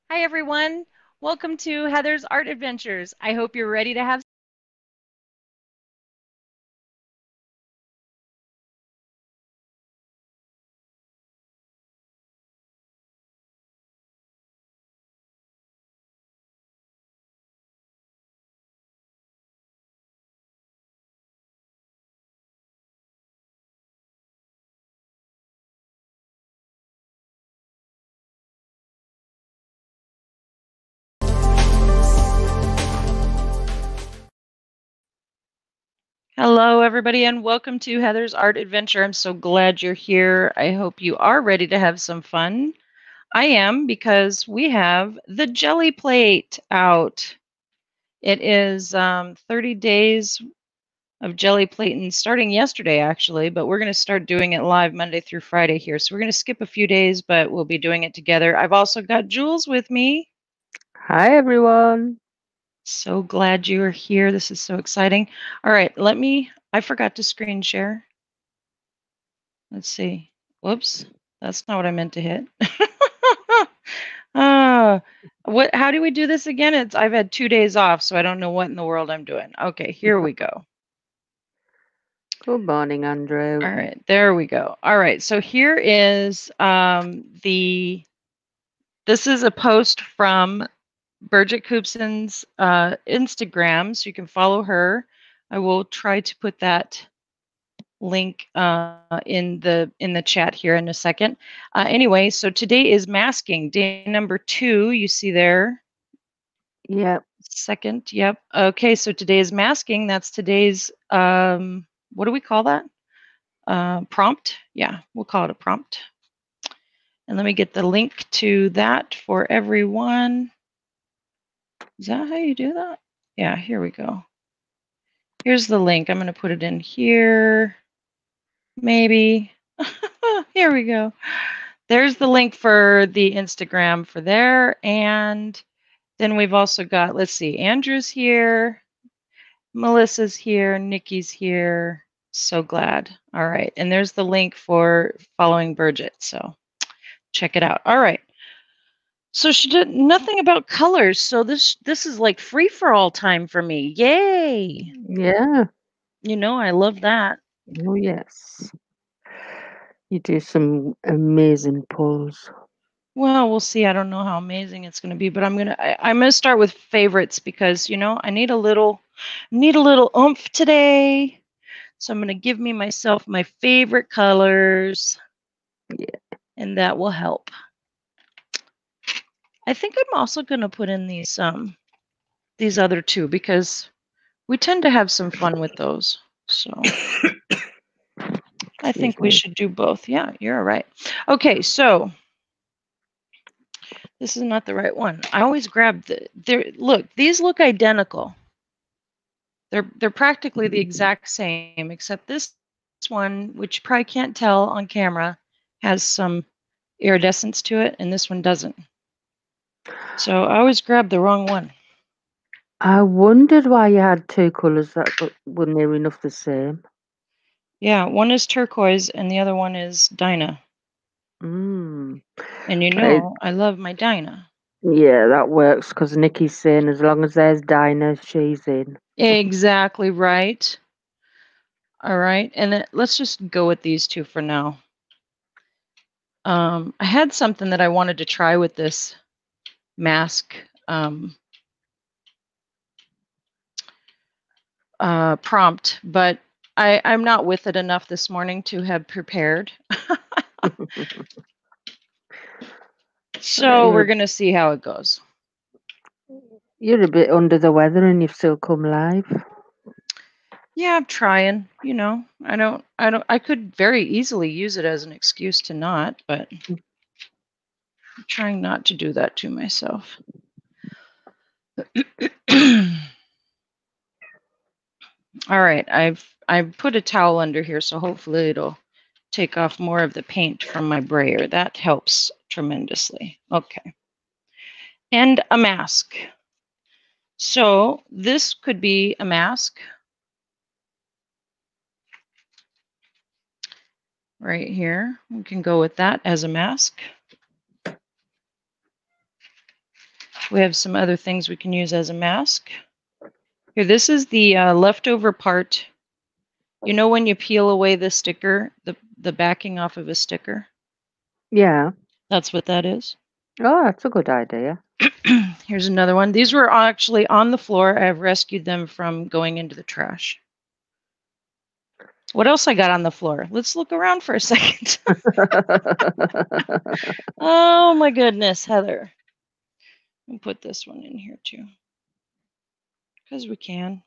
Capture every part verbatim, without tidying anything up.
Hi, everyone. Welcome to Heather's Art Adventures. I hope you're ready to have. Hello, everybody, and welcome to Heather's Art Adventure. I'm so glad you're here. I hope you are ready to have some fun. I am because we have the Jelly Plate out. It is um, thirty days of Jelly Plating starting yesterday, actually, but we're going to start doing it live Monday through Friday here. So we're going to skip a few days, but we'll be doing it together. I've also got Jules with me. Hi, everyone. So glad you are here. This is so exciting. All right, let me, I forgot to screen share. Let's see. Whoops, that's not what I meant to hit. uh, what, how do we do this again? It's, I've had two days off, so I don't know what in the world I'm doing. Okay, here we go. Good morning, Andrew. All right, there we go. All right, so here is um, the, this is a post from Birgit Koopson's uh, Instagram, so you can follow her. I will try to put that link uh, in the in the chat here in a second. Uh, anyway, so today is masking day number two. You see there. Yep. Second. Yep. Okay. So today is masking. That's today's. Um, what do we call that? Uh, prompt. Yeah, we'll call it a prompt. And let me get the link to that for everyone. Is that how you do that? Yeah. Here we go. Here's the link. I'm going to put it in here. Maybe. Here we go. There's the link for the Instagram for there. And then we've also got, let's see, Andrew's here, Melissa's here, Nikki's here. So glad. All right. And there's the link for following Birgit. So check it out. All right. So she did nothing about colors. So this this is like free for all time for me. Yay. Yeah. You know, I love that. Oh, yes. You do some amazing pulls. Well, we'll see. I don't know how amazing it's going to be, but I'm gonna I, I'm gonna start with favorites because you know I need a little need a little oomph today. So I'm gonna give me myself my favorite colors, Yeah. and that will help. I think I'm also gonna put in these um these other two because we tend to have some fun with those. So I Excuse think we me. should do both. Yeah, you're all right. Okay, so this is not the right one. I always grab the there. Look, these look identical. They're they're practically the exact same, except this one, which you probably can't tell on camera, has some iridescence to it, and this one doesn't. So I always grab the wrong one. I wondered why you had two colours that w- were near enough the same. Yeah, one is turquoise and the other one is Dinah. Mm. And you I, know, I love my Dinah. yeah, that works because Nikki's saying as long as there's Dinah, she's in. Exactly right. All right, and then let's just go with these two for now. Um, I had something that I wanted to try with this mask um, uh, prompt, but I, I'm not with it enough this morning to have prepared. So we're you're, going to see how it goes. you're a bit under the weather and you've still come live. Yeah, I'm trying, you know. I don't I don't I could very easily use it as an excuse to not, but I'm trying not to do that to myself. All right, I've I've put a towel under here, so hopefully it'll take off more of the paint from my brayer. That helps tremendously. Okay. And a mask. So this could be a mask right here. We can go with that as a mask. We have some other things we can use as a mask. Here, this is the uh, leftover part. You know when you peel away the sticker, the, the backing off of a sticker? Yeah. That's what that is. Oh, that's a good idea. Here's another one. These were actually on the floor. I've rescued them from going into the trash. What else I got on the floor? Let's look around for a second. Oh my goodness, Heather. I'll put this one in here too. Because we can.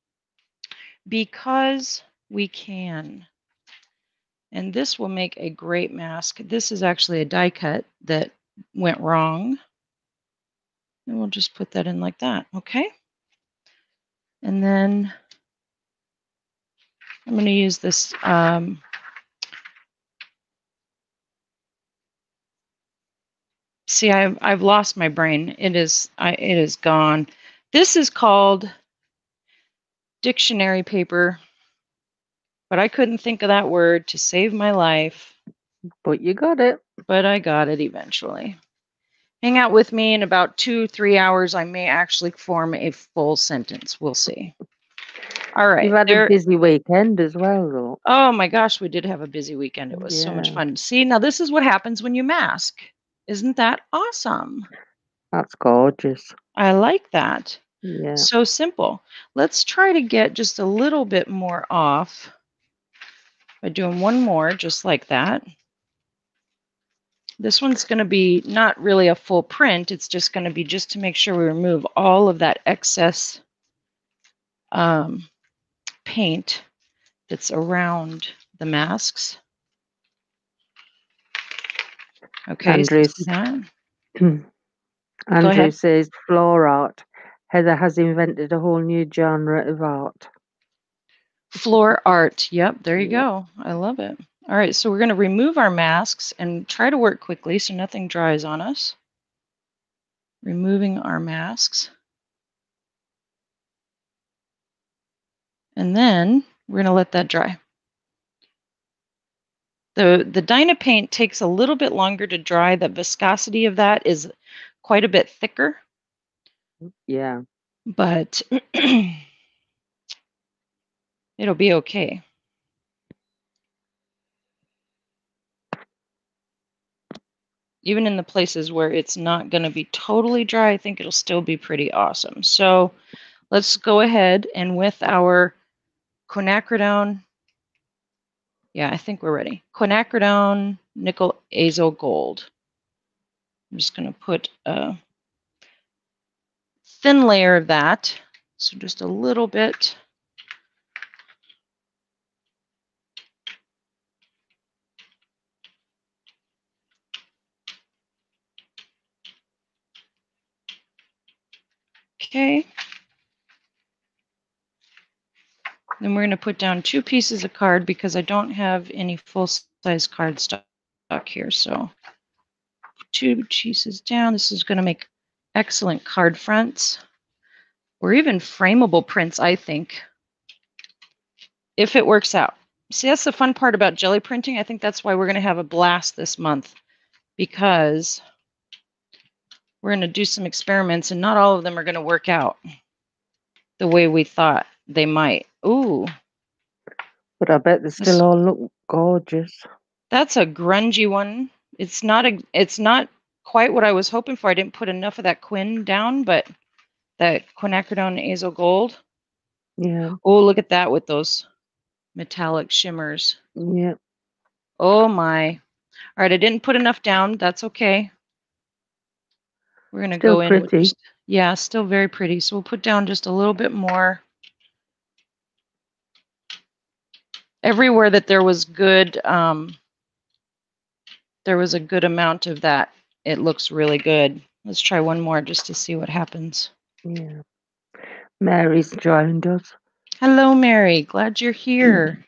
Because we can. And this will make a great mask. This is actually a die cut that went wrong. And we'll just put that in like that, okay? And then I'm going to use this um, see, I've, I've lost my brain. It is, I, it is gone. This is called dictionary paper, but I couldn't think of that word to save my life. But you got it. But I got it eventually. Hang out with me in about two, three hours. I may actually form a full sentence. We'll see. All right. You've had there, a busy weekend as well, though. Oh my gosh, we did have a busy weekend. It was yeah. so much fun. See, now this is what happens when you mask. Isn't that awesome? That's gorgeous. I like that. Yeah. So simple. Let's try to get just a little bit more off by doing one more, just like that. This one's going to be not really a full print. It's just going to be just to make sure we remove all of that excess um, paint that's around the masks. Okay, Andrew, so that. Andrew says floor art. Heather has invented a whole new genre of art. Floor art. Yep, there you yeah. go. I love it. All right, so we're going to remove our masks and try to work quickly so nothing dries on us. Removing our masks. And then we're going to let that dry. The, the Dynapaint takes a little bit longer to dry. The viscosity of that is quite a bit thicker. Yeah. But it'll be okay. Even in the places where it's not going to be totally dry, I think it'll still be pretty awesome. So let's go ahead and with our quinacridone, yeah, I think we're ready. Quinacridone nickel azo gold. I'm just going to put a thin layer of that, so just a little bit. Okay. Then we're going to put down two pieces of card because I don't have any full-size card stock here. So two pieces down. This is going to make excellent card fronts or even frameable prints, I think, if it works out. See, that's the fun part about jelly printing. I think that's why we're going to have a blast this month, because we're going to do some experiments and not all of them are going to work out the way we thought they might. Ooh. But I bet they still all look gorgeous. That's a grungy one. It's not a it's not quite what I was hoping for. I didn't put enough of that quin down, but that quinacridone azo gold. Yeah. Oh, look at that with those metallic shimmers. Yeah. Oh my. All right, I didn't put enough down. That's okay. We're going to go in with just, yeah, still very pretty. So we'll put down just a little bit more. Everywhere that there was good, um, there was a good amount of that. It looks really good. Let's try one more just to see what happens. Yeah. Mary's joined us. Hello, Mary. Glad you're here.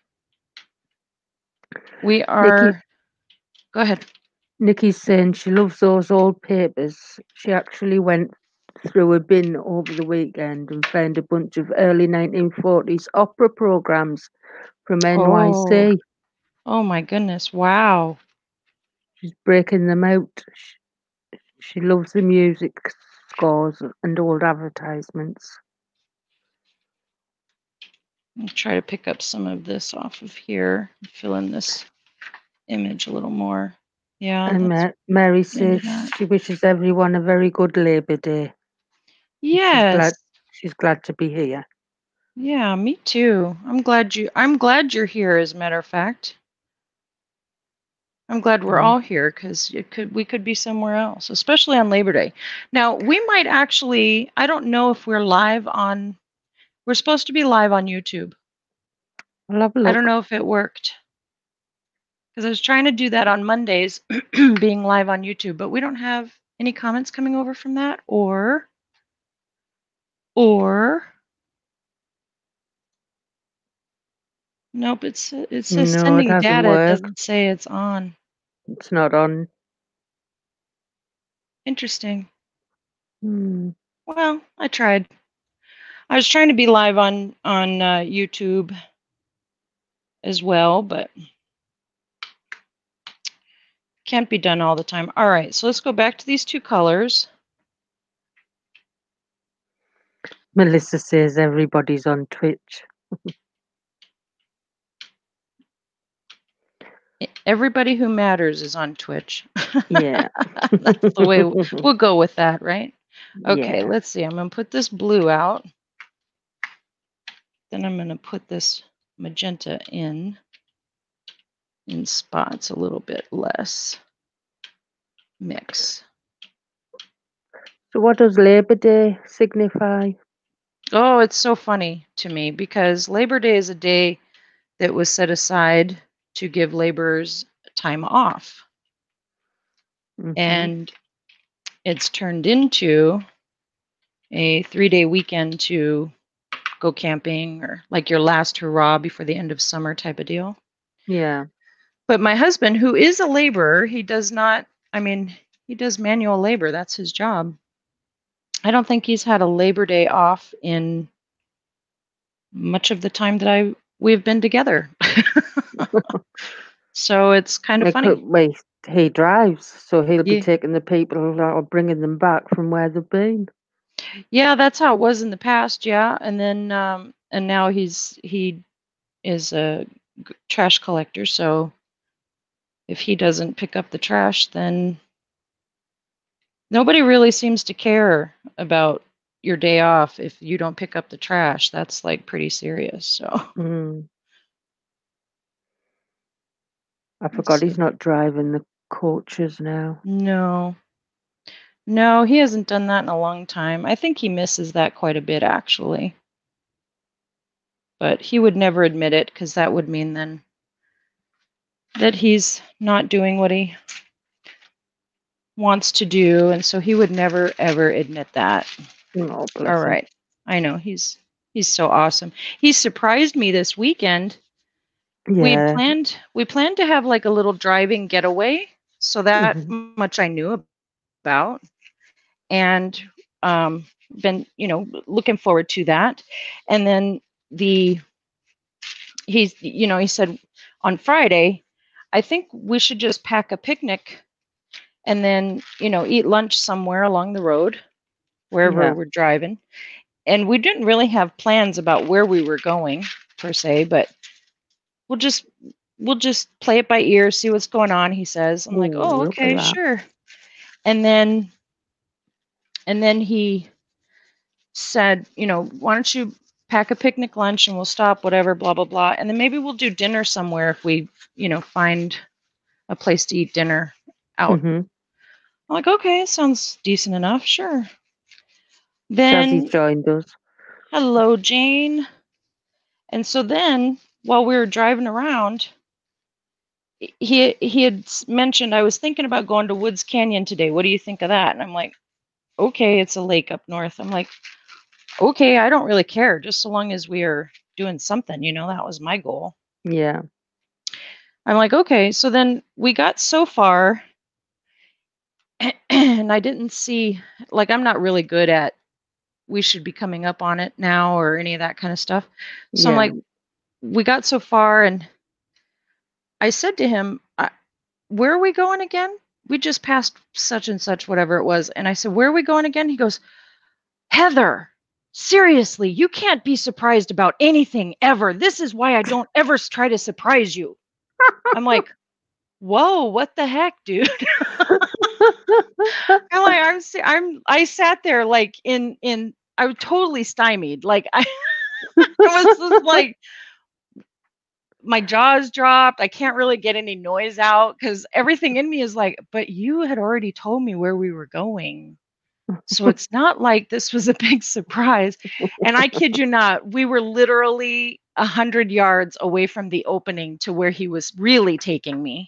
We are. Nikki, go ahead. Nikki's saying she loves those old papers. She actually went through a bin over the weekend and found a bunch of early nineteen forties opera programs from N Y C. Oh, oh my goodness. Wow. She's breaking them out. She, she loves the music scores and old advertisements. I'll try to pick up some of this off of here, fill in this image a little more. Yeah, And that's Ma- Mary into says that. she wishes everyone a very good Labour Day. She's Yes. glad she's glad to be here. Yeah, me too. I'm glad you I'm glad you're here, as a matter of fact. I'm glad we're Mm. all here because it could we could be somewhere else, especially on Labor Day. Now, we might actually, I don't know if we're live on, we're supposed to be live on YouTube. I'll have a look. I don't know if it worked. Because I was trying to do that on Mondays, being live on YouTube, but we don't have any comments coming over from that, or, or, nope, it's, it says No, it sending hasn't data, it worked. doesn't say it's on. It's not on. Interesting. Hmm. Well, I tried. I was trying to be live on, on uh, YouTube as well, but can't be done all the time. All right, so let's go back to these two colors. Melissa says everybody's on Twitch. Everybody who matters is on Twitch. Yeah. That's the way we'll go with that, right? Okay, Yeah. let's see. I'm going to put this blue out. Then I'm going to put this magenta in, in spots a little bit less. Mix. So what does Labour Day signify? Oh, it's so funny to me because Labor Day is a day that was set aside to give laborers time off. Mm-hmm. And it's turned into a three-day weekend to go camping, or like your last hurrah before the end of summer type of deal. Yeah. But my husband, who is a laborer, he does not, I mean, he does manual labor. That's his job. I don't think he's had a Labor Day off in much of the time that I we've been together. So it's kind of Like, funny. wait, he drives, so he'll be Yeah. taking the people or bringing them back from where they've been. Yeah, that's how it was in the past. Yeah, and then um, and now he's he is a g- trash collector. So if he doesn't pick up the trash, then nobody really seems to care about your day off if you don't pick up the trash. That's like pretty serious. So Mm. I let's forgot see. he's not driving the coaches now. No, no, he hasn't done that in a long time. I think he misses that quite a bit, actually. But he would never admit it because that would mean then that he's not doing what he wants to do. And so he would never, ever admit that. Oh, bless All him. right. I know he's he's so awesome. He surprised me this weekend. We Yeah. planned we planned to have like a little driving getaway, so that Mhm. much I knew about, and um, been you know looking forward to that. And then the he's you know he said on Friday, I think we should just pack a picnic and then you know eat lunch somewhere along the road, wherever Yeah. we're driving. And we didn't really have plans about where we were going per se, but we'll just we'll just play it by ear, see what's going on, he says. I'm like, Oh, oh, look at okay, that. sure. And then and then he said, you know, why don't you pack a picnic lunch and we'll stop, whatever, blah, blah, blah. And then maybe we'll do dinner somewhere if we, you know, find a place to eat dinner out. Mm-hmm. I'm like, okay, sounds decent enough, sure. Jazzy's Then joined us. hello, Jane. And so then while we were driving around, he he had mentioned, I was thinking about going to Woods Canyon today. What do you think of that? And I'm like, okay, it's a lake up north. I'm like, okay, I don't really care, just so long as we are doing something, you know, that was my goal. Yeah. I'm like, okay. So then we got so far and I didn't see, like, I'm not really good at, we should be coming up on it now or any of that kind of stuff. So I'm Yeah. like, we got so far and I said to him, "I- where are we going again?" we just passed such and such, whatever it was. And I said, where are we going again? He goes, Heather, seriously, you can't be surprised about anything ever. This is why I don't ever try to surprise you. I'm like, whoa, what the heck, dude? I'm like, I'm, I'm, I sat there like in, in, I was totally stymied. Like I, I was just like, my jaws dropped. I can't really get any noise out because everything in me is like, but you had already told me where we were going. So it's not like this was a big surprise. And I kid you not, we were literally a hundred yards away from the opening to where he was really taking me.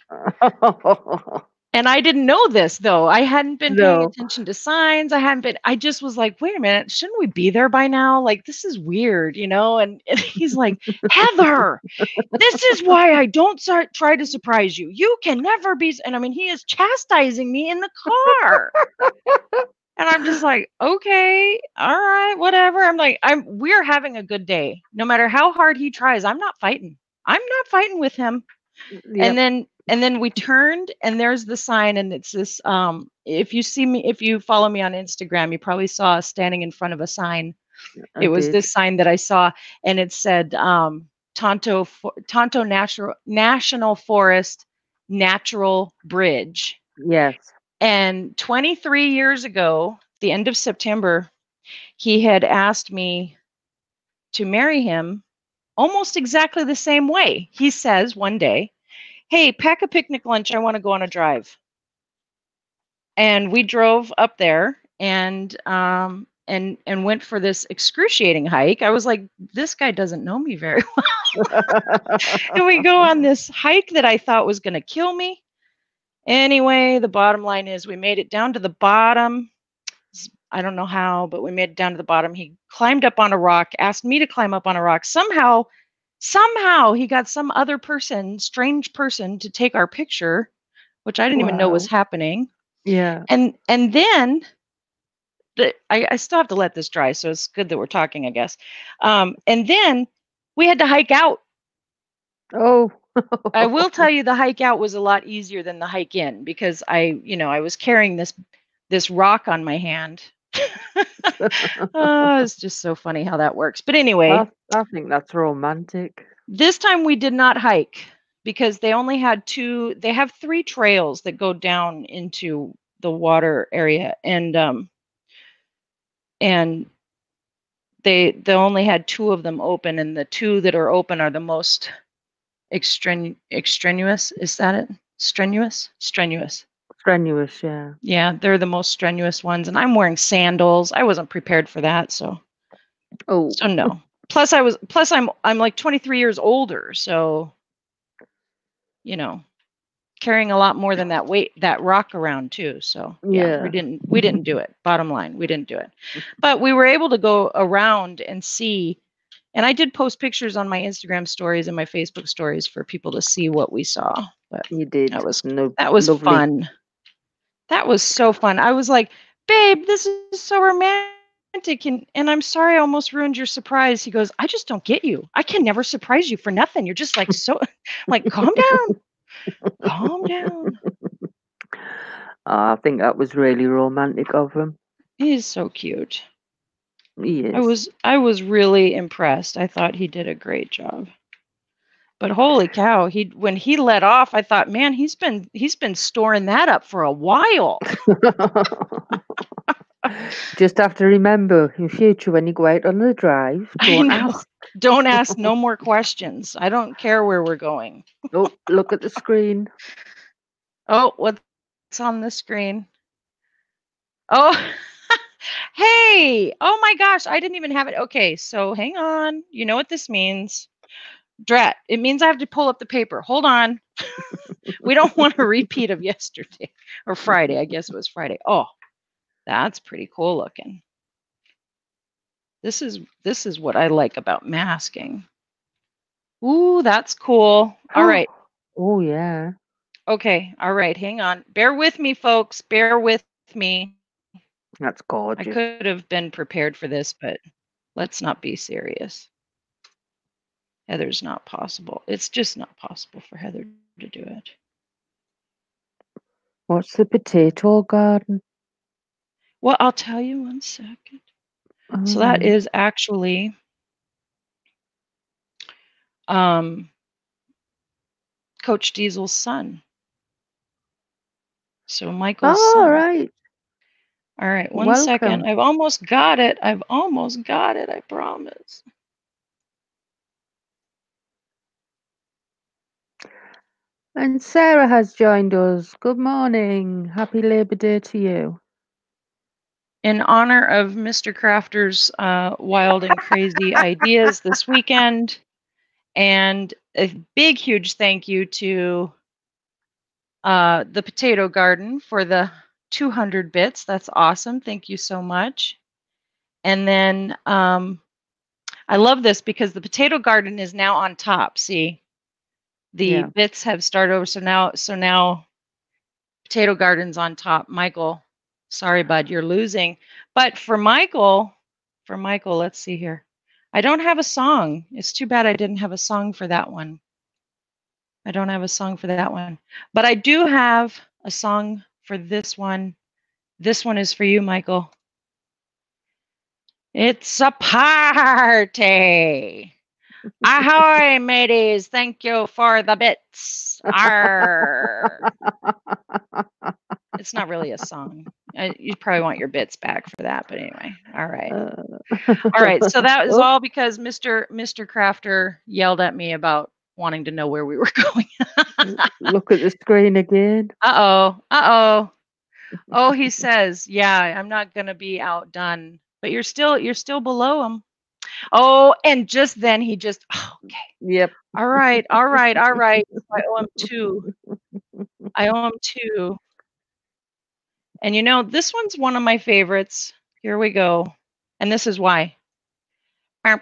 And I didn't know this though. I hadn't been paying No. attention to signs. I hadn't been, I just was like, wait a minute, shouldn't we be there by now? Like, this is weird, you know? And, and he's like, Heather, this is why I don't start, try to surprise you. You can never be. And I mean, he is chastising me in the car. And I'm just like, okay, all right, whatever. I'm like, I'm, we're having a good day. No matter how hard he tries, I'm not fighting. I'm not fighting with him. Yep. And then, and then we turned and there's the sign and it's this, um, if you see me, if you follow me on Instagram, you probably saw us standing in front of a sign. I It was did. this sign that I saw and it said, um, Tonto, Tonto Natural, National Forest Natural Bridge. Yes. And twenty-three years ago, the end of September, he had asked me to marry him almost exactly the same way. He says one day, hey, pack a picnic lunch. I want to go on a drive. And we drove up there and um, and and went for this excruciating hike. I was like, this guy doesn't know me very well. And we go on this hike that I thought was going to kill me. Anyway, the bottom line is we made it down to the bottom. I don't know how, but we made it down to the bottom. He climbed up on a rock, asked me to climb up on a rock. Somehow, somehow he got some other person, strange person, to take our picture, which I didn't wow. even know was happening. Yeah. And and then the, I, I still have to let this dry, so it's good that we're talking, I guess. Um, and then we had to hike out. Oh. I will tell you the hike out was a lot easier than the hike in because I, you know, I was carrying this this rock on my hand. Oh, it's just so funny how that works. But anyway, I, I think that's romantic. This time we did not hike because they only had two. They have three trails that go down into the water area, and um, and they they only had two of them open, and the two that are open are the most extren extraneous. Is that it? Strenuous? Strenuous. Strenuous, yeah. Yeah, they're the most strenuous ones, and I'm wearing sandals. I wasn't prepared for that, so. Oh. So no. Plus, I was. Plus, I'm. I'm like twenty-three years older, so. You know, carrying a lot more than that weight, that rock around too. So yeah, yeah. we didn't. We didn't do it. Bottom line, we didn't do it. But we were able to go around and see. And I did post pictures on my Instagram stories and my Facebook stories for people to see what we saw. But you did. That was no, that was lovely. fun. That was so fun. I was like, babe, this is so romantic. And, and I'm sorry I almost ruined your surprise. He goes, I just don't get you. I can never surprise you for nothing. You're just like, so, like, calm down. Calm down. Oh, I think that was really romantic of him. He's so cute. He is. I was, I was really impressed. I thought he did a great job. But holy cow, he when he let off, I thought, man, he's been he's been storing that up for a while. Just have to remember in future when you go out on the drive, don't ask. Don't ask no more questions. I don't care where we're going. Oh, look at the screen. Oh, what's on the screen? Oh, hey! Oh my gosh, I didn't even have it. Okay, so hang on. You know what this means. Drat, it means I have to pull up the paper. Hold on. We don't want a repeat of yesterday or Friday. I guess it was Friday. Oh, that's pretty cool looking. This is this is what I like about masking. Ooh, that's cool. All right. Oh, yeah. Okay. All right. Hang on. Bear with me, folks. Bear with me. That's gorgeous. I could have been prepared for this, but let's not be serious. Heather's not possible. It's just not possible for Heather to do it. What's the potato garden? Well, I'll tell you one second. So All that right. is actually um, Coach Diesel's son. So Michael's All son. right. All right, one second. Welcome. I've almost got it. I've almost got it, I promise. And Sarah has joined us. Good morning. Happy Labor Day to you. In honor of Mister Crafter's uh, wild and crazy ideas this weekend, and a big, huge thank you to uh, the Potato Garden for the two hundred bits. That's awesome. Thank you so much. And then um, I love this because the Potato Garden is now on top. See, the Yeah. bits have started over. So now, so now Potato Garden's on top. Michael, sorry, bud, you're losing. But for Michael, for Michael, let's see here. I don't have a song. It's too bad I didn't have a song for that one. I don't have a song for that one. But I do have a song for this one. This one is for you, Michael. It's a party. Ahoy, mateys. Thank you for the bits. Arr. It's not really a song. Uh, you probably want your bits back for that, but anyway. All right. Uh, All right. So that was oh, all because Mister Mister Crafter yelled at me about wanting to know where we were going. look at the screen again. Uh-oh. Uh-oh. Oh, he says, yeah, I'm not going to be outdone, but you're still you're still below him. Oh, and just then he just oh, okay. Yep. All right. All right. All right. I owe him two. I owe him two. And you know, this one's one of my favorites. Here we go. And this is why. I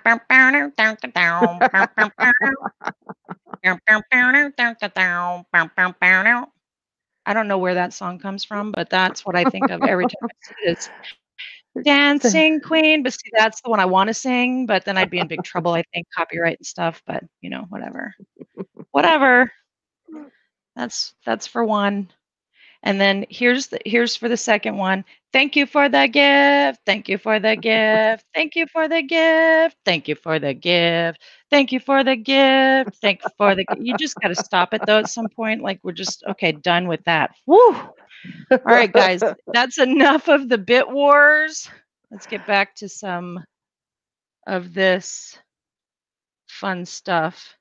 don't know where that song comes from, but that's what I think of every time I see it. It's Dancing Queen, but see, that's the one I want to sing, but then I'd be in big trouble, I think, copyright and stuff, but, you know, whatever. Whatever. That's that's for one. And then here's the here's for the second one. Thank you for the gift. Thank you for the gift. Thank you for the gift. Thank you for the gift. Thank you for the gift. Thank you for the You just got to stop it though at some point. Like we're just okay, done with that. Woo! All right, guys. That's enough of the bit wars. Let's get back to some of this fun stuff.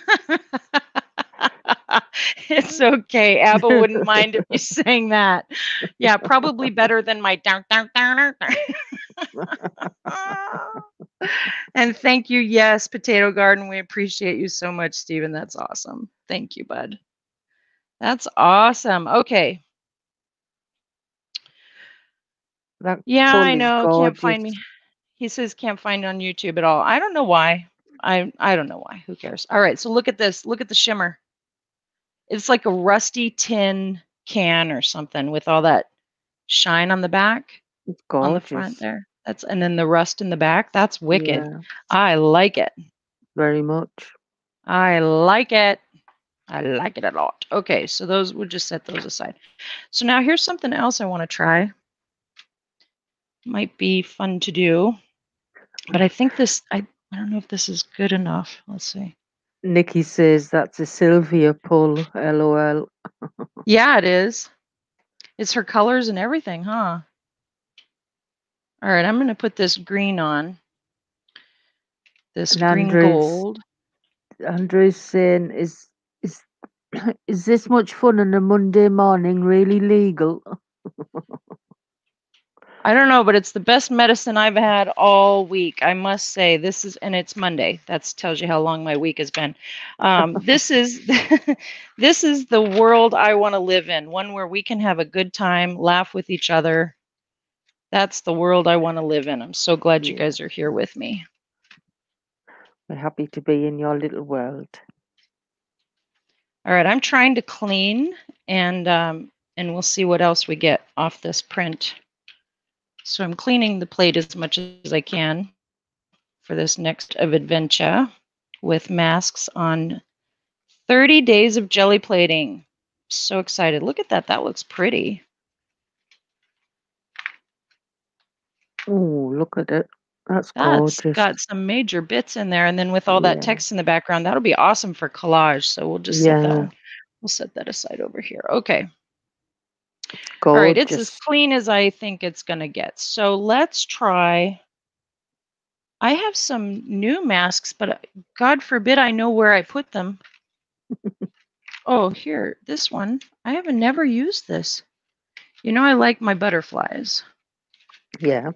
It's okay. Abba wouldn't mind if you sang that. Yeah, probably better than my down, down, down, down. And thank you. Yes, Potato Garden. We appreciate you so much, Stephen. That's awesome. Thank you, bud. That's awesome. Okay. That yeah, pool I is know. Can't find gorgeous. me. He says can't find on YouTube at all. I don't know why. I I don't know why. Who cares? All right. So look at this. Look at the shimmer. It's like a rusty tin can or something with all that shine on the back, It's on the gorgeous. front there. That's and then the rust in the back. That's wicked. Yeah, I like it. very much. I like it. I like it a lot. Okay, so those we'll just set those aside. So now here's something else I want to try. Might be fun to do, but I think this I I don't know if this is good enough. Let's see. Nikki says that's a Sylvia pull. LOL. Yeah, it is. It's her colors and everything, huh? All right, I'm going to put this green on. This And green Andrew's, gold. Andrew's saying, is is is this much fun on a Monday morning really legal? I don't know, but it's the best medicine I've had all week. I must say, this is, and it's Monday. That tells you how long my week has been. Um, this is, this is the world I want to live in. One where we can have a good time, laugh with each other. That's the world I want to live in. I'm so glad you Yeah. guys are here with me. We're happy to be in your little world. All right, I'm trying to clean, and um, and we'll see what else we get off this print. So I'm cleaning the plate as much as I can for this next of adventure with masks on thirty days of jelly plating. so excited. Look at that. That looks pretty. Oh, look at it. That's That's gorgeous. got some major bits in there. And then with all that Yeah. text in the background, that'll be awesome for collage. So we'll just set that Yeah. one. We'll set that aside over here. Okay. Gorgeous. All right. It's as clean as I think it's going to get. So let's try. I have some new masks, but God forbid I know where I put them. Oh, here, this one. I have never used this. You know, I like my butterflies. Yeah.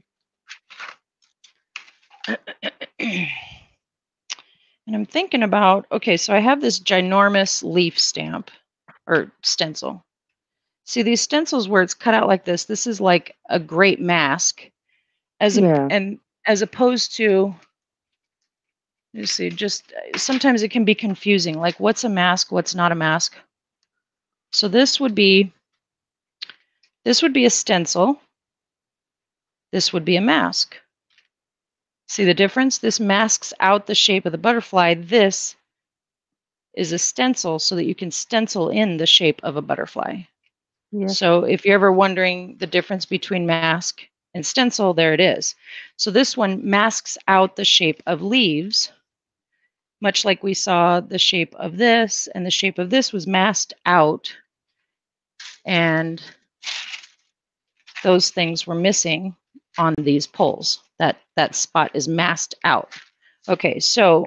And I'm thinking about, okay, so I have this ginormous leaf stamp or stencil. See these stencils where it's cut out like this, this is like a great mask. As a, Yeah. and as opposed to, you see, just sometimes it can be confusing. Like what's a mask, what's not a mask. So this would be, this would be a stencil. This would be a mask. See the difference? This masks out the shape of the butterfly. This is a stencil so that you can stencil in the shape of a butterfly. Yeah. So if you're ever wondering the difference between mask and stencil, there it is. So this one masks out the shape of leaves, much like we saw the shape of this, and the shape of this was masked out, and those things were missing on these poles. That, that spot is masked out. Okay, so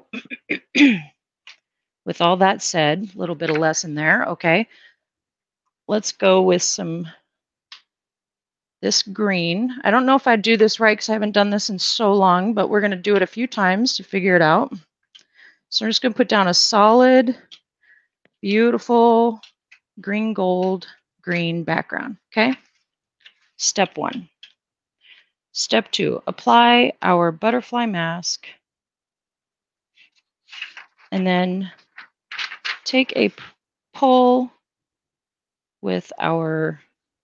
with all that said, a little bit of lesson there, okay. Let's go with some, this green. I don't know if I do this right because I haven't done this in so long, but we're gonna do it a few times to figure it out. So I'm just gonna put down a solid, beautiful green, gold, green background, okay? Step one. Step two, apply our butterfly mask and then take a pull with our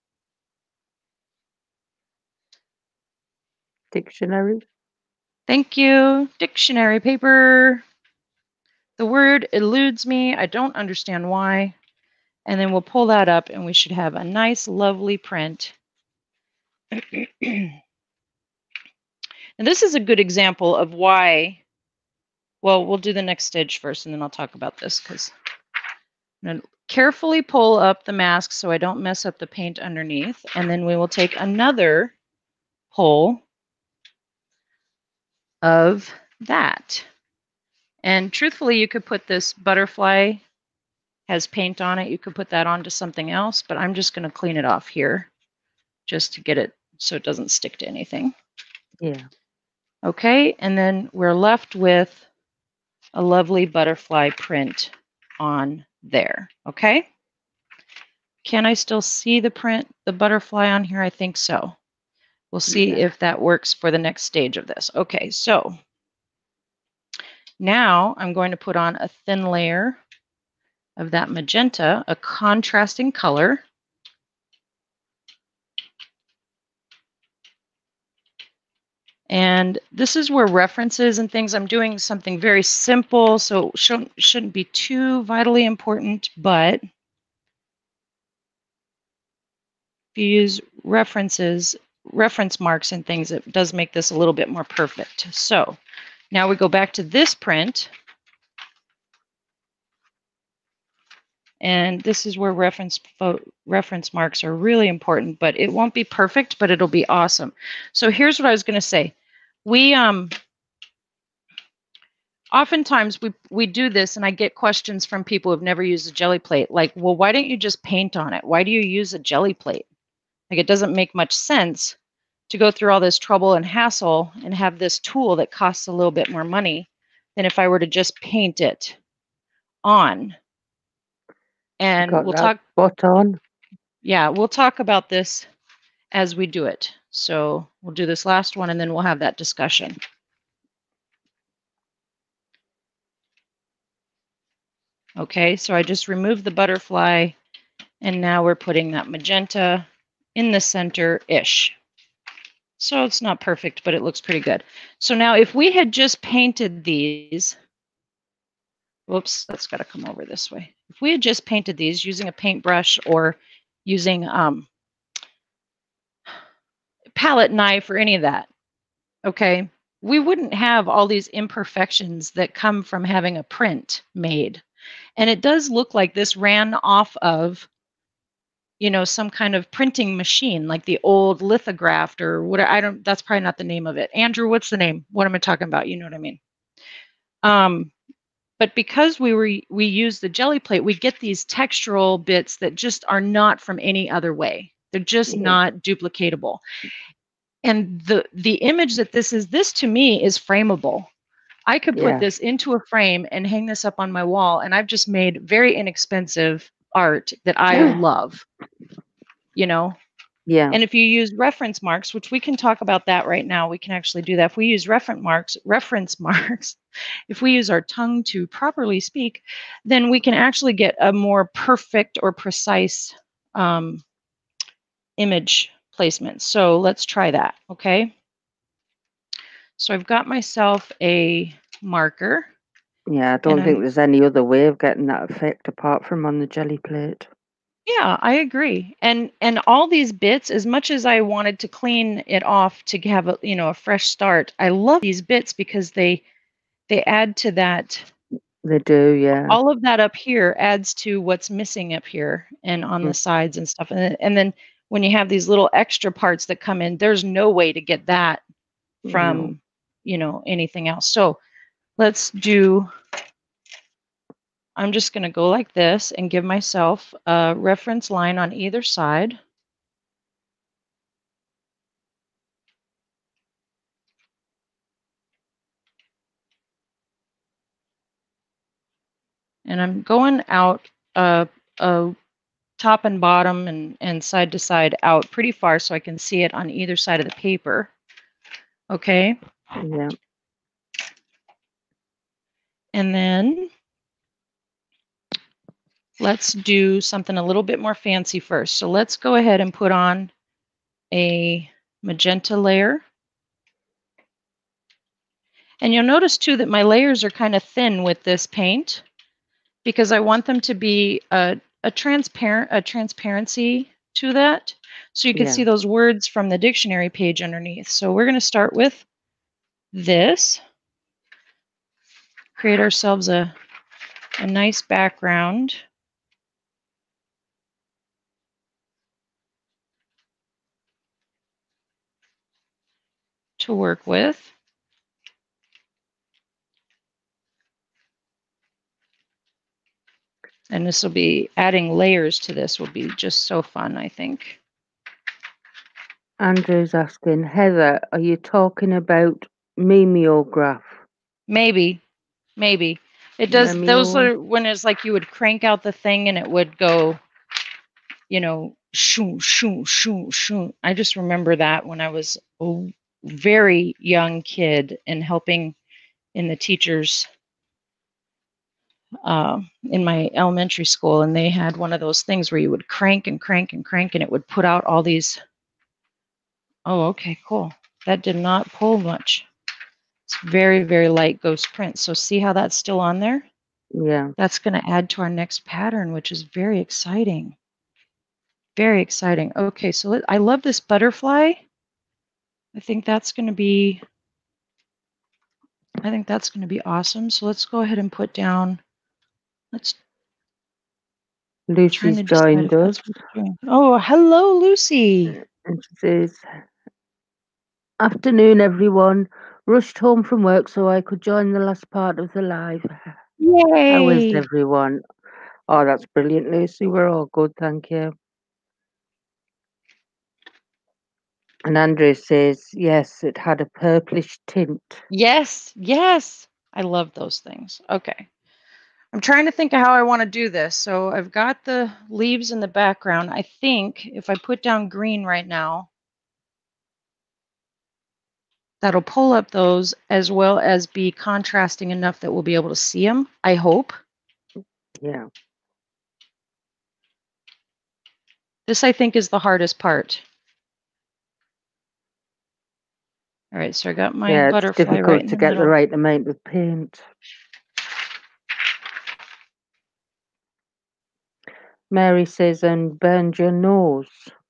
Dictionary. Thank you, dictionary paper. The word eludes me. I don't understand why. And then we'll pull that up and we should have a nice, lovely print. And this is a good example of why, well, we'll do the next stage first and then I'll talk about this because I'm going to carefully pull up the mask so I don't mess up the paint underneath. And then we will take another pull of that. And truthfully, you could put this butterfly has paint on it. You could put that onto something else, but I'm just going to clean it off here just to get it so it doesn't stick to anything. Yeah. Okay, and then we're left with a lovely butterfly print on there. Okay. Can I still see the print, the butterfly on here? I think so. We'll see Yeah. if that works for the next stage of this. Okay, so now I'm going to put on a thin layer of that magenta, a contrasting color. And this is where references and things, I'm doing something very simple, so it shouldn't, shouldn't be too vitally important, but if you use references, reference marks and things, it does make this a little bit more perfect. So now we go back to this print. And this is where reference reference marks are really important, but it won't be perfect, but it'll be awesome. So here's what I was going to say. We um oftentimes we we do this, and I get questions from people who've never used a jelly plate, like, well, why don't you just paint on it? Why do you use a jelly plate? Like, it doesn't make much sense to go through all this trouble and hassle and have this tool that costs a little bit more money than if I were to just paint it on. And Got we'll that talk spot on. Yeah, we'll talk about this as we do it. So we'll do this last one and then we'll have that discussion. Okay, so I just removed the butterfly and now we're putting that magenta in the center-ish. So it's not perfect, but it looks pretty good. So now if we had just painted these, whoops, that's got to come over this way. If we had just painted these using a paintbrush or using um, palette knife or any of that, okay, we wouldn't have all these imperfections that come from having a print made. And it does look like this ran off of, you know, some kind of printing machine, like the old lithograph or whatever. I don't, that's probably not the name of it. Andrew, what's the name? What am I talking about? You know what I mean? Um, but because we were, we use the jelly plate, we get these textural bits that just are not from any other way. They're just Yeah. not duplicatable. And the, the image that this is, this to me is frameable. I could put Yeah. this into a frame and hang this up on my wall, and I've just made very inexpensive art that I love, you know? Yeah. And if you use reference marks, which we can talk about that right now, we can actually do that. If we use reference marks, reference marks, if we use our tongue to properly speak, then we can actually get a more perfect or precise um, image placement. So let's try that, okay? So I've got myself a marker. Yeah, I don't And think I'm- there's any other way of getting that effect apart from on the jelly plate. Yeah, I agree. And and all these bits, as much as I wanted to clean it off to have a, you know, a fresh start, I love these bits because they they add to that. They do, yeah. All of that up here adds to what's missing up here and on Mm. the sides and stuff. And then, and then when you have these little extra parts that come in, there's no way to get that from, No. you know, anything else. So let's do, I'm just going to go like this and give myself a reference line on either side. And I'm going out uh, uh, top and bottom and, and side to side out pretty far so I can see it on either side of the paper. Okay. Yeah. And then let's do something a little bit more fancy first. So let's go ahead and put on a magenta layer. And you'll notice too that my layers are kind of thin with this paint because I want them to be a, a transparent, a transparency to that. So you can Yeah. see those words from the dictionary page underneath. So we're going to start with this. Create ourselves a, a nice background. To work with. And this will be, adding layers to this will be just so fun, I think. Andrew's asking, Heather, are you talking about mimeograph? Maybe, maybe. It does, Mimeo. those are when it's like you would crank out the thing and it would go, you know, shoo, shoo, shoo, shoo. I just remember that when I was a very young kid and helping in the teachers uh, in my elementary school, and they had one of those things where you would crank and crank and crank and it would put out all these. Oh, okay, cool. That did not pull much. It's very, very light ghost print. So see how that's still on there? Yeah. That's going to add to our next pattern, which is very exciting. Very exciting. Okay, so let, I love this butterfly. I think that's going to be, I think that's going to be awesome. So let's go ahead and put down, let's, Lucy's joined us. Oh, hello, Lucy. And she says, afternoon, everyone. Rushed home from work so I could join the last part of the live. Yay. How is everyone? Oh, that's brilliant, Lucy. We're all good, thank you. And Andrew says, yes, it had a purplish tint. Yes, yes. I love those things. Okay. I'm trying to think of how I want to do this. So I've got the leaves in the background. I think if I put down green right now, that'll pull up those as well as be contrasting enough that we'll be able to see them, I hope. Yeah. This, I think, is the hardest part. All right, so I got my yeah, butterfly it's difficult right in to the get middle. the right amount of paint. Mary says, and burned your nose.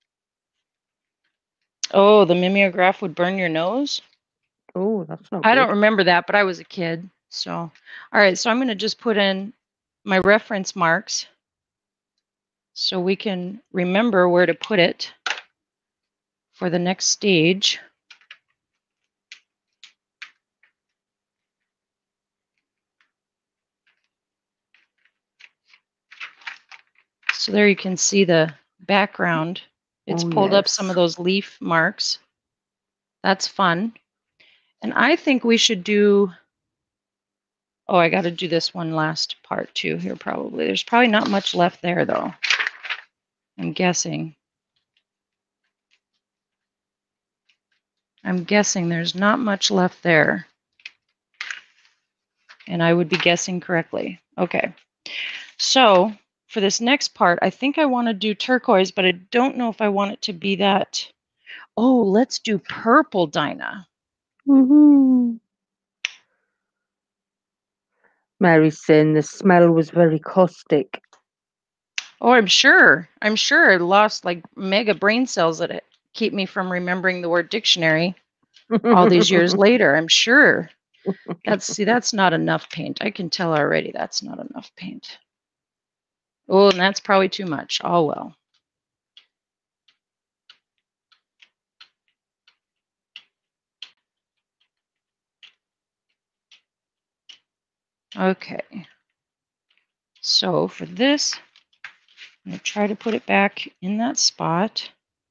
Oh, the mimeograph would burn your nose? Oh, that's not I good. don't remember that, but I was a kid. So, all right, so I'm going to just put in my reference marks so we can remember where to put it for the next stage. So there you can see the background. It's Oh, pulled up some yes. of those leaf marks. That's fun. And I think we should do, oh, I got to do this one last part too here probably. There's probably not much left there though, I'm guessing. I'm guessing there's not much left there. And I would be guessing correctly. Okay. So for this next part, I think I want to do turquoise, but I don't know if I want it to be that. Oh, let's do purple, Dinah. Woohoo. Mary's saying the smell was very caustic. Oh, I'm sure. I'm sure I lost like mega brain cells that keep me from remembering the word dictionary all these years later. I'm sure. That's see, that's not enough paint. I can tell already that's not enough paint. Oh, and that's probably too much. Oh well. Okay. So for this, I'm going to try to put it back in that spot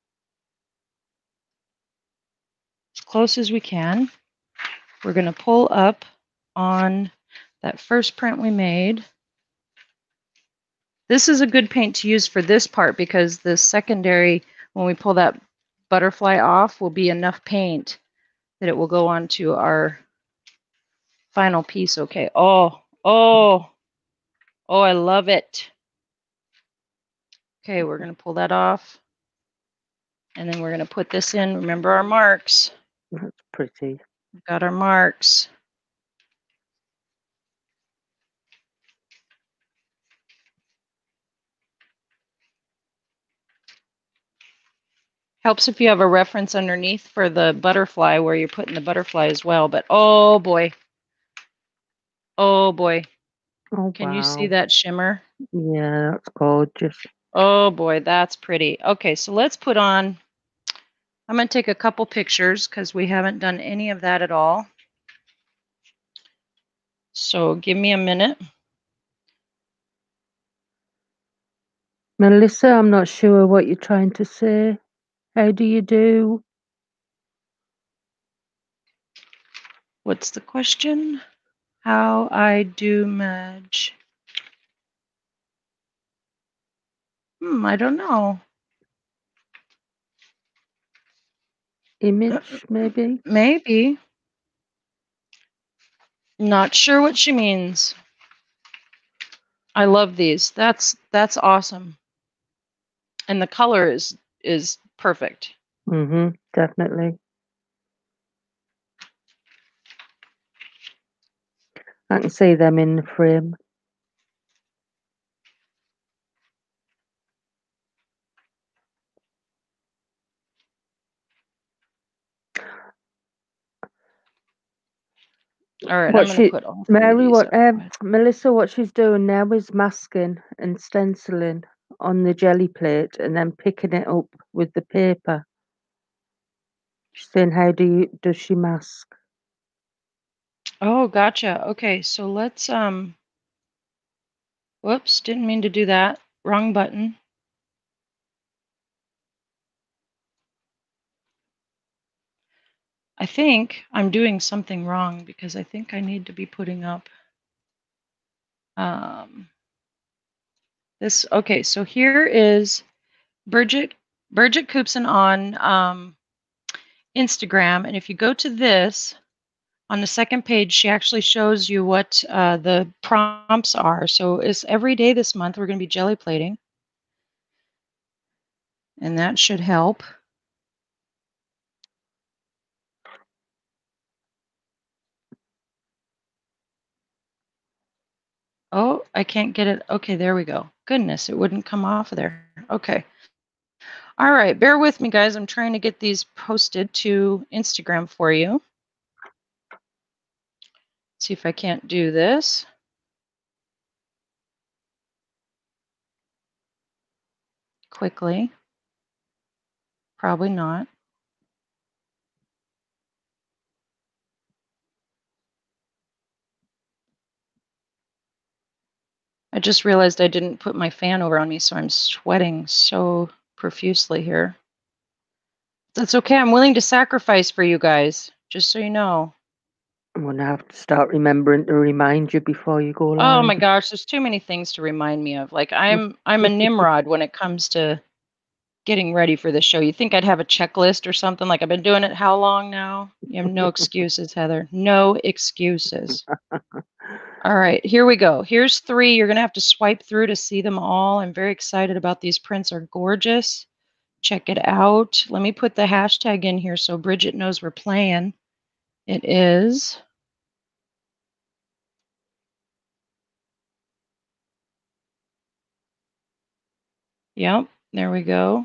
as close as we can. We're going to pull up on that first print we made. This is a good paint to use for this part because the secondary, when we pull that butterfly off, will be enough paint that it will go on to our final piece. Okay. Oh, oh, oh, I love it. Okay, we're going to pull that off. And then we're going to put this in. Remember our marks. That's pretty. We've got our marks. Helps if you have a reference underneath for the butterfly where you're putting the butterfly as well. But oh boy. Oh boy. Oh, Can wow. you see that shimmer? Yeah, that's gorgeous. Oh boy, that's pretty. Okay, so let's put on, I'm going to take a couple pictures because we haven't done any of that at all. So give me a minute. Melissa, I'm not sure what you're trying to say. How do you do? What's the question? How I do Madge? Hmm, I don't know. Image, maybe? Maybe. Not sure what she means. I love these. That's that's awesome. And the color is is perfect. Mm-hmm, definitely. I can see them in the frame. All right, What I'm going to she, put all three of Mary, these what, up. um, Melissa, what she's doing now is masking and stenciling on the jelly plate and then picking it up with the paper. She's saying, how do you, does she mask? Oh, gotcha. Okay, so let's, um, whoops, didn't mean to do that. Wrong button. I think I'm doing something wrong because I think I need to be putting up um, this. Okay, so here is Bridget, Bridget Coopson on um, Instagram. And if you go to this, on the second page, she actually shows you what uh, the prompts are. So it's every day this month, we're going to be jelly plating. And that should help. Oh, I can't get it. Okay, there we go. goodness, it wouldn't come off of there. Okay. All right, bear with me, guys. I'm trying to get these posted to Instagram for you. See if I can't do this. Quickly. Probably not. I just realized I didn't put my fan over on me, so I'm sweating so profusely here. That's okay. I'm willing to sacrifice for you guys, just so you know. I'm going to have to start remembering to remind you before you go live. Oh my gosh, there's too many things to remind me of. Like I'm I'm a Nimrod when it comes to getting ready for the show. You think I'd have a checklist or something? Like I've been doing it how long now? You have no excuses, Heather. No excuses. All right, here we go. Here's three. You're going to have to swipe through to see them all. I'm very excited about these prints. Are gorgeous. Check it out. Let me put the hashtag in here so Bridget knows we're playing. It is Yep, there we go.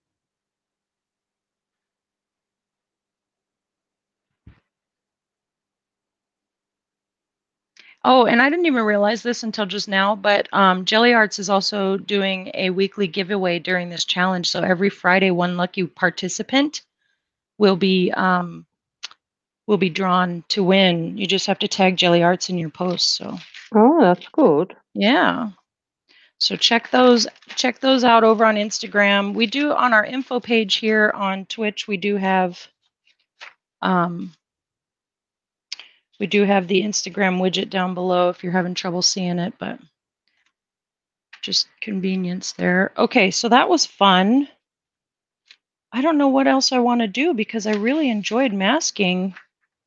Oh, and I didn't even realize this until just now, but um, Jelly Arts is also doing a weekly giveaway during this challenge. So every Friday, one lucky participant will be um, will be drawn to win. You just have to tag Jelly Arts in your post. So oh, that's good. Yeah. So check those check those out over on Instagram. We do on our info page here on Twitch. We do have um, we do have the Instagram widget down below if you're having trouble seeing it, but just convenience there. Okay, so that was fun. I don't know what else I want to do because I really enjoyed masking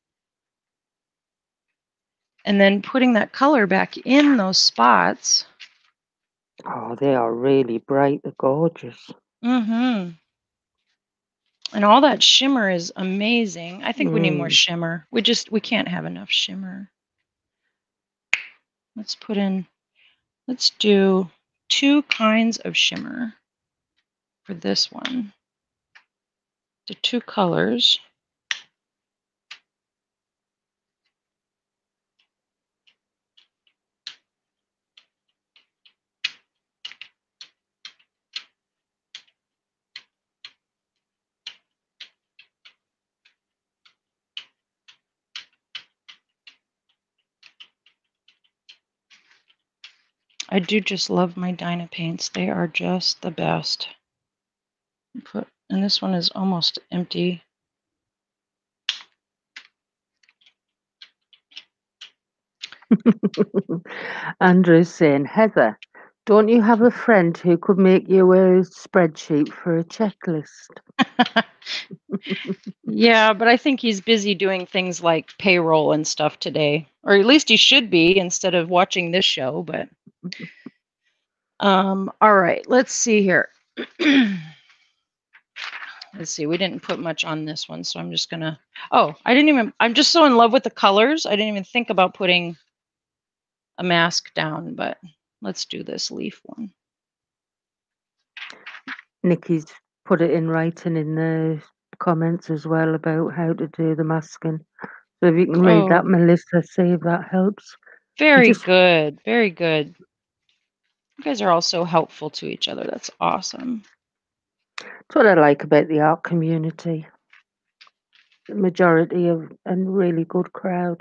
and then putting that color back in those spots. Oh, they are really bright. They're gorgeous. Mm-hmm. And all that shimmer is amazing. I think mm. we need more shimmer. We just, we can't have enough shimmer. Let's put in, let's do two kinds of shimmer for this one. The two colors. I do just love my Dyna paints. They are just the best. Put, and this one is almost empty. Andrew's saying, Heather, don't you have a friend who could make you a spreadsheet for a checklist? Yeah, but I think he's busy doing things like payroll and stuff today. Or at least he should be instead of watching this show, but um all right, let's see here. Let's see, we didn't put much on this one, so I'm just gonna oh, I didn't even I'm just so in love with the colors. I didn't even think about putting a mask down, but let's do this leaf one. Nikki's put it in writing in the comments as well about how to do the masking. So if you can read oh. that, Melissa, see if that helps. Very just... good. Very good. You guys are all so helpful to each other. That's awesome. That's what I like about the art community. The majority of and really good crowd.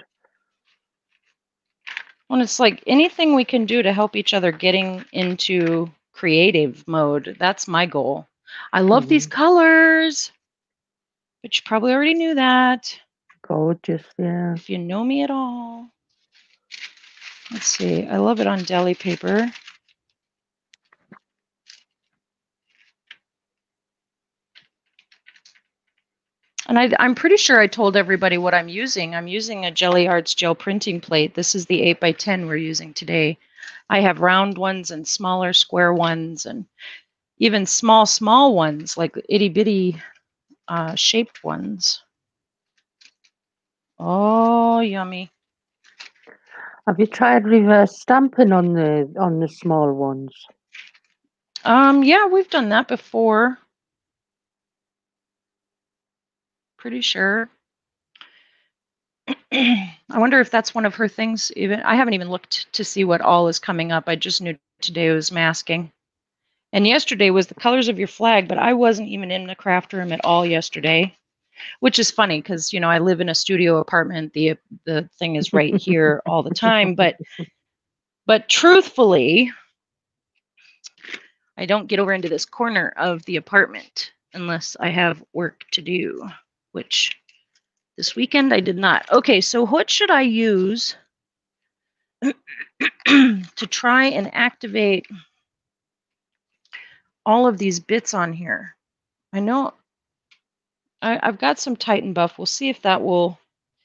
Well, it's like anything we can do to help each other getting into creative mode. That's my goal. I love mm. these colors, but you probably already knew that. Gorgeous, yeah. If you know me at all. Let's see. I love it on deli paper. And I, I'm pretty sure I told everybody what I'm using. I'm using a Jelly Arts gel printing plate. This is the eight by ten we're using today. I have round ones and smaller square ones and even small, small ones, like itty bitty uh, shaped ones. Oh, yummy. Have you tried reverse stamping on the on the small ones? Um, yeah, we've done that before. Pretty sure. I wonder if that's one of her things. Even I haven't even looked to see what all is coming up. I just knew today was masking. And yesterday was the colors of your flag, but I wasn't even in the craft room at all yesterday, which is funny because, you know, I live in a studio apartment. The the thing is right here all the time, but but truthfully, I don't get over into this corner of the apartment unless I have work to do, which this weekend I did not. Okay, so what should I use to try and activate all of these bits on here? I know I, I've got some Titan buff. We'll see if that will.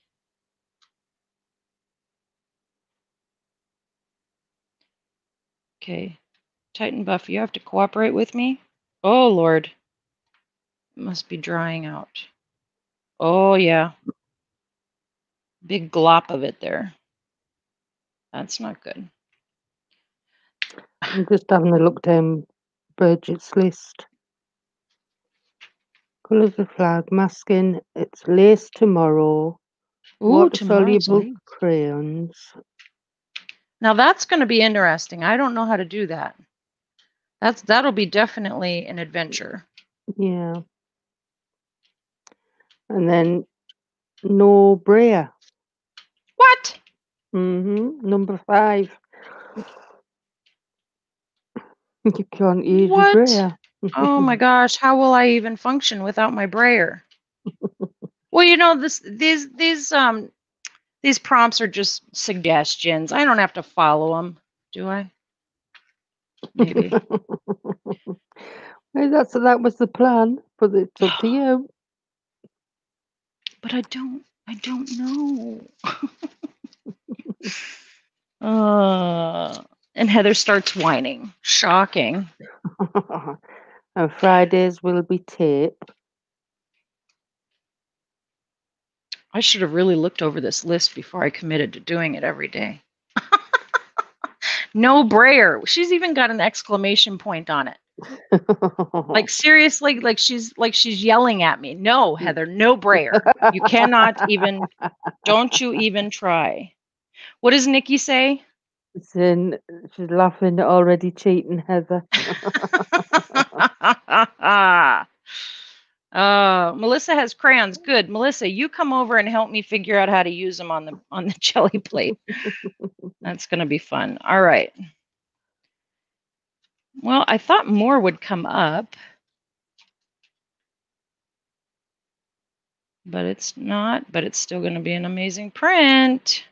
Okay, Titan buff, you have to cooperate with me. Oh, Lord. It must be drying out. Oh, yeah. Big glop of it there. That's not good. I'm just having a look down Bridget's list. Colours of flag, masking, it's lace tomorrow, Ooh, water tomorrow's soluble late. crayons. Now that's going to be interesting. I don't know how to do that. That's that'll be definitely an adventure. Yeah. And then no brayer. What? Mm-hmm. Number five. You can't use your What? brayer. Oh my gosh, how will I even function without my brayer? Well, you know, this these these um these prompts are just suggestions. I don't have to follow them, do I? Maybe. Well, that's that was the plan, but it's up to you. But I don't I don't know. uh and Heather starts whining. Shocking. And Fridays will be tape. I should have really looked over this list before I committed to doing it every day. No brayer. She's even got an exclamation point on it. Like seriously, like she's like she's yelling at me. No, Heather, no brayer. You cannot even, don't you even try. What does Nikki say? Then she's laughing, already cheating, Heather. uh, Melissa has crayons. Good. Melissa, you come over and help me figure out how to use them on the on the jelly plate. That's going to be fun. All right. Well, I thought more would come up, but it's not, but it's still going to be an amazing print.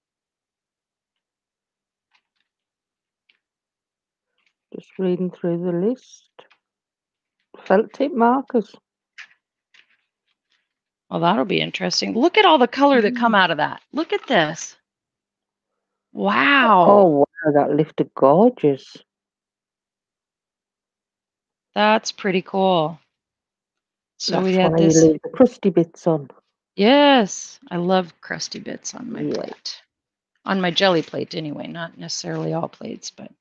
Just reading through the list. Felt tip markers. Well, that'll be interesting. Look at all the color that come out of that. Look at this. Wow. Oh, wow, that lifted gorgeous. That's pretty cool. So That's we why had you this. leave the crusty bits on. Yes, I love crusty bits on my Yeah. plate. On my jelly plate anyway, not necessarily all plates, but.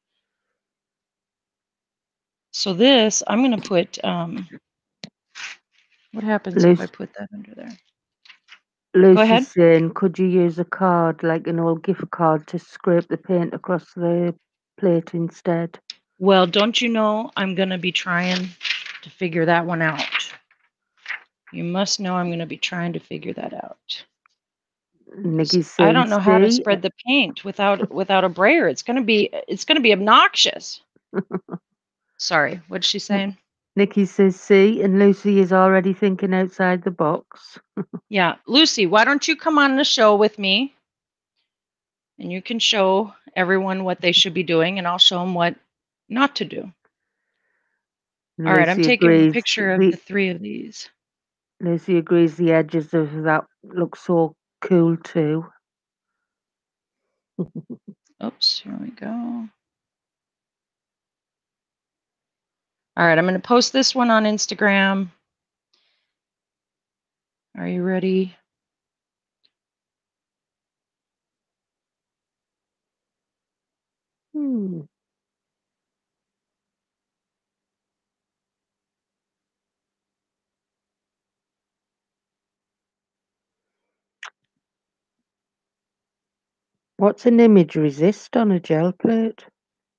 So this, I'm going to put, um, what happens Lucy, if I put that under there? Lucy's ahead. saying, could you use a card, like an old gift card, to scrape the paint across the plate instead? Well, don't you know I'm going to be trying to figure that one out. You must know I'm going to be trying to figure that out. Nikki's I saying, don't know how to see, spread the paint without without a brayer. It's going to be it's going to be obnoxious. Sorry, what's she saying? Nikki says, see, and Lucy is already thinking outside the box. Yeah, Lucy, why don't you come on the show with me? And you can show everyone what they should be doing, and I'll show them what not to do. All right, I'm Lucy taking a agrees picture of the, the three of these. Lucy agrees the edges of that look so cool too. Oops, here we go. All right, I'm going to post this one on Instagram. Are you ready? Hmm. What's an image resist on a gel plate?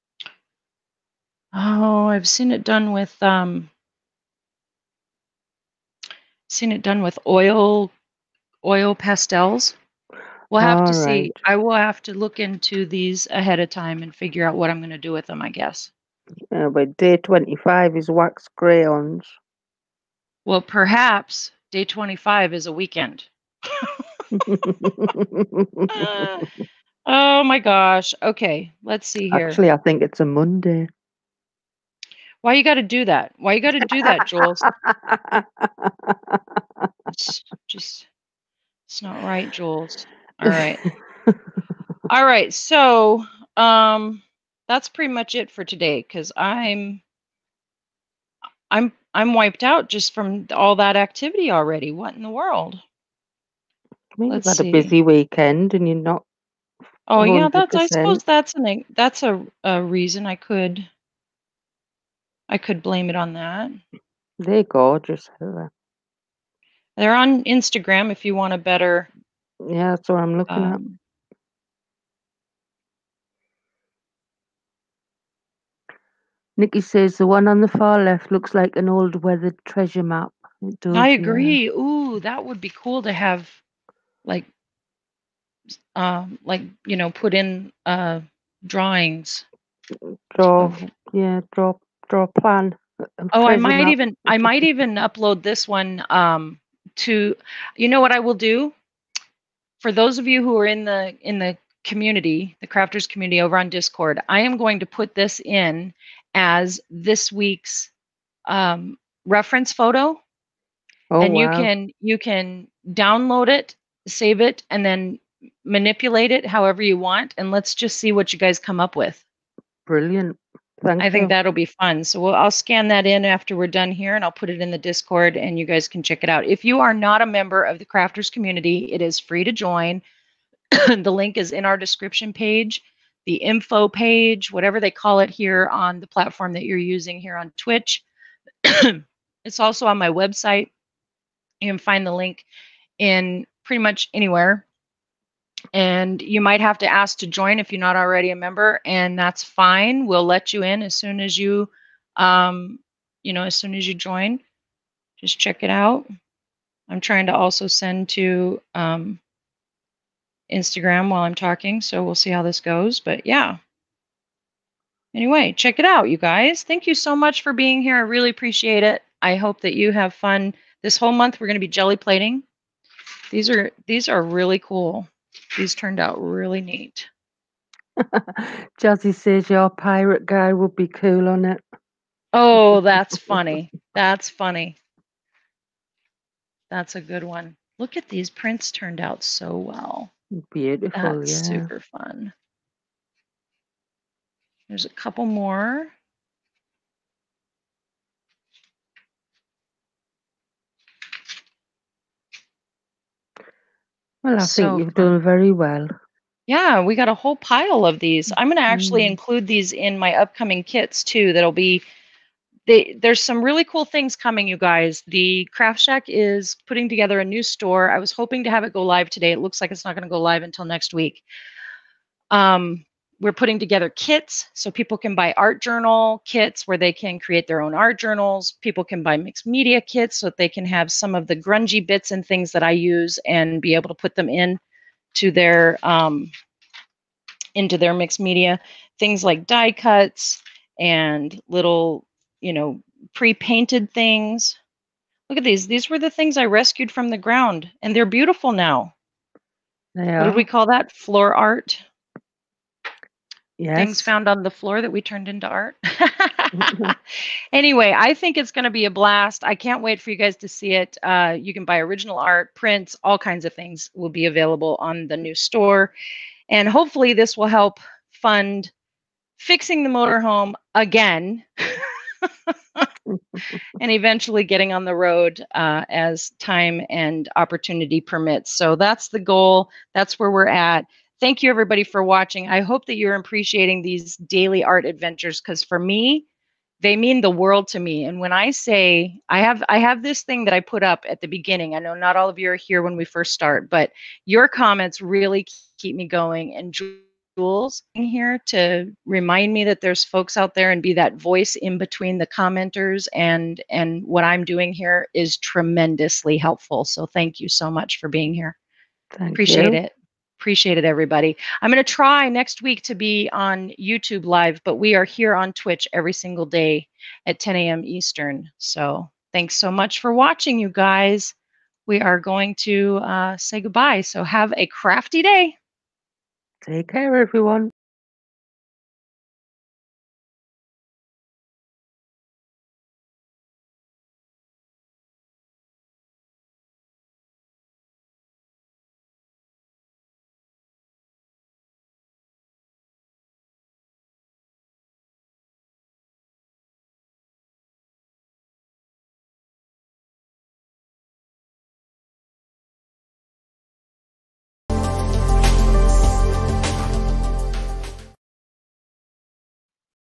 Oh, I've seen it done with um seen it done with oil oil pastels. We'll have to All see. right. I will have to look into these ahead of time and figure out what I'm going to do with them, I guess. Yeah, but day twenty-five is wax crayons. Well, perhaps day twenty-five is a weekend. Uh, oh my gosh. Okay, let's see here. Actually, I think it's a Monday. Why you got to do that? Why you got to do that, Jules? It's just, it's not right, Jules. All right. All right. So, um, that's pretty much it for today because I'm, I'm, I'm wiped out just from all that activity already. What in the world? I mean, you've Let's had a see. busy weekend and you're not Oh yeah, hundred that's. I suppose percent. that's an. That's a, a reason I could. I could blame it on that. They're gorgeous, Heather. They're on Instagram if you want a better. Yeah, that's what I'm looking at. Um, Nikki says the one on the far left looks like an old weathered treasure map. It does, I yeah. agree. Ooh, that would be cool to have, like, um, like you know, put in uh drawings. Draw, Of, yeah, draw, draw a plan. A oh, I treasure might map. even. I might even upload this one. Um, to, you know what I will do for those of you who are in the in the community, the crafters community over on Discord. I am going to put this in as this week's um, reference photo, Oh and you wow, can you can download it, save it, and then manipulate it however you want, and let's just see what you guys come up with. brilliant! Thank I think you. that'll be fun. So we'll, I'll scan that in after we're done here, and I'll put it in the Discord, and you guys can check it out. If you are not a member of the crafters community, it is free to join. The link is in our description page, the info page, whatever they call it here on the platform that you're using here on Twitch. It's also on my website. You can find the link in pretty much anywhere. And you might have to ask to join if you're not already a member, and that's fine. We'll let you in as soon as you, um, you know, as soon as you join. Just check it out. I'm trying to also send to um, Instagram while I'm talking, so we'll see how this goes. But yeah. Anyway, check it out, you guys. Thank you so much for being here. I really appreciate it. I hope that you have fun. This whole month we're going to be jelly plating. These are these are really cool. These turned out really neat. Jazzy says your pirate guy would be cool on it. Oh, that's funny. That's funny. That's a good one. Look at these prints turned out so well. Beautiful, That's yeah. super fun. There's a couple more. Well, I So think you've fun. done very well. Yeah, we got a whole pile of these. I'm going to actually Mm. include these in my upcoming kits too. That'll be They, there's some really cool things coming, you guys. The Craft Shack is putting together a new store. I was hoping to have it go live today. It looks like it's not going to go live until next week. Um, we're putting together kits so people can buy art journal kits where they can create their own art journals. People can buy mixed media kits so that they can have some of the grungy bits and things that I use and be able to put them in to their um, into their mixed media. Things like die cuts and little, you know, pre-painted things. Look at these. These were the things I rescued from the ground, and they're beautiful now. They What did we are. call that? Floor art. Things Yes. found on the floor that we turned into art. Anyway, I think it's going to be a blast. I can't wait for you guys to see it. Uh, you can buy original art, prints, all kinds of things will be available on the new store. And hopefully this will help fund fixing the motorhome again and eventually getting on the road uh, as time and opportunity permits. So that's the goal. That's where we're at. Thank you, everybody, for watching. I hope that you're appreciating these daily art adventures because for me, they mean the world to me. And when I say I have I have this thing that I put up at the beginning. I know not all of you are here when we first start, but your comments really keep me going. And Jules here to remind me that there's folks out there and be that voice in between the commenters and and what I'm doing here is tremendously helpful. So thank you so much for being here. Thank Appreciate you. it. Appreciate it, everybody. I'm going to try next week to be on YouTube Live, but we are here on Twitch every single day at ten a m Eastern. So thanks so much for watching, you guys. We are going to uh, say goodbye. So have a crafty day. Take care, everyone.